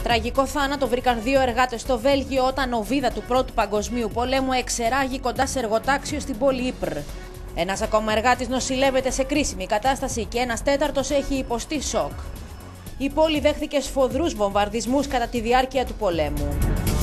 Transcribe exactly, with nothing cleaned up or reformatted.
Τραγικό θάνατο βρήκαν δύο εργάτες στο Βέλγιο όταν οβίδα του Πρώτου Παγκοσμίου Πολέμου εξεράγει κοντά σε εργοτάξιο στην πόλη Ήπρ. Ένας ακόμα εργάτης νοσηλεύεται σε κρίσιμη κατάσταση και ένας τέταρτος έχει υποστεί σοκ. Η πόλη δέχθηκε σφοδρούς βομβαρδισμούς κατά τη διάρκεια του πολέμου.